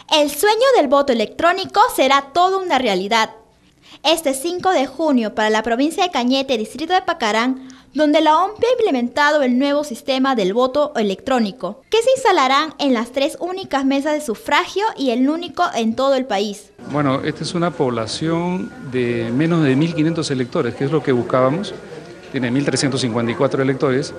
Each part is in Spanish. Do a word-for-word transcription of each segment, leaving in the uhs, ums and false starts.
El sueño del voto electrónico será toda una realidad. Este cinco de junio para la provincia de Cañete, distrito de Pacarán, donde la O M P ha implementado el nuevo sistema del voto electrónico, que se instalarán en las tres únicas mesas de sufragio y el único en todo el país. Bueno, esta es una población de menos de mil quinientos electores, que es lo que buscábamos. Tiene mil trescientos cincuenta y cuatro electores.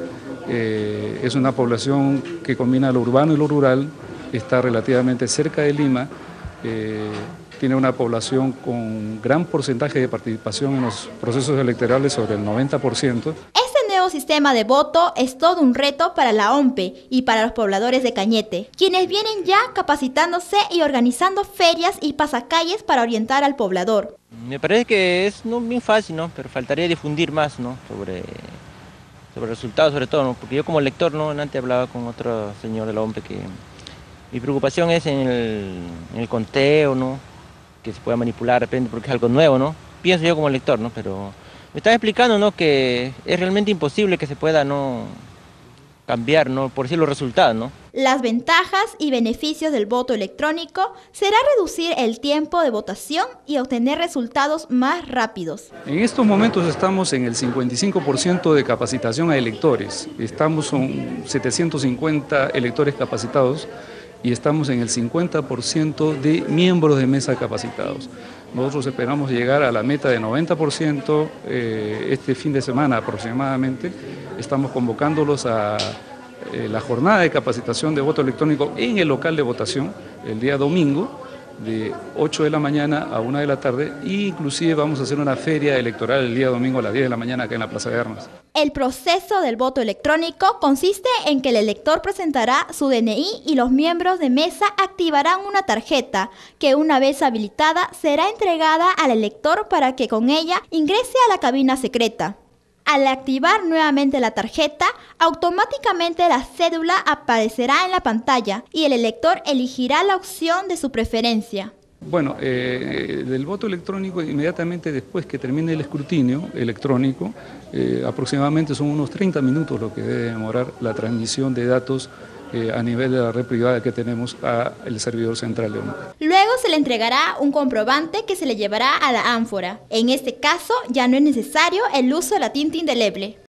Eh, es una población que combina lo urbano y lo rural, está relativamente cerca de Lima, eh, tiene una población con gran porcentaje de participación en los procesos electorales, sobre el noventa por ciento. Este nuevo sistema de voto es todo un reto para la O M P y para los pobladores de Cañete, quienes vienen ya capacitándose y organizando ferias y pasacalles para orientar al poblador. Me parece que es no bien fácil, ¿no? Pero faltaría difundir más, ¿no? sobre, sobre resultados, sobre todo, ¿no? Porque yo como lector, ¿no? Antes hablaba con otro señor de la O M P que mi preocupación es en el, en el conteo, ¿no? Que se pueda manipular de repente porque es algo nuevo, ¿no? Pienso yo como lector, ¿no? Pero me están explicando, ¿no? Que es realmente imposible que se pueda, ¿no? cambiar, ¿no? Por decir los resultados, ¿no? Las ventajas y beneficios del voto electrónico será reducir el tiempo de votación y obtener resultados más rápidos. En estos momentos estamos en el cincuenta y cinco por ciento de capacitación a electores. Estamos con setecientos cincuenta electores capacitados y estamos en el cincuenta por ciento de miembros de mesa capacitados. Nosotros esperamos llegar a la meta de noventa por ciento eh, este fin de semana aproximadamente. Estamos convocándolos a eh, la jornada de capacitación de voto electrónico en el local de votación el día domingo de ocho de la mañana a una de la tarde, e inclusive vamos a hacer una feria electoral el día domingo a las diez de la mañana acá en la Plaza de Armas. El proceso del voto electrónico consiste en que el elector presentará su D N I y los miembros de mesa activarán una tarjeta que, una vez habilitada, será entregada al elector para que con ella ingrese a la cabina secreta. Al activar nuevamente la tarjeta, automáticamente la cédula aparecerá en la pantalla y el elector elegirá la opción de su preferencia. Bueno, eh, del voto electrónico, inmediatamente después que termine el escrutinio electrónico, eh, aproximadamente son unos treinta minutos lo que debe demorar la transmisión de datos eh, a nivel de la red privada que tenemos al servidor central de O M P. Luego se le entregará un comprobante que se le llevará a la ánfora. En este caso ya no es necesario el uso de la tinta indeleble.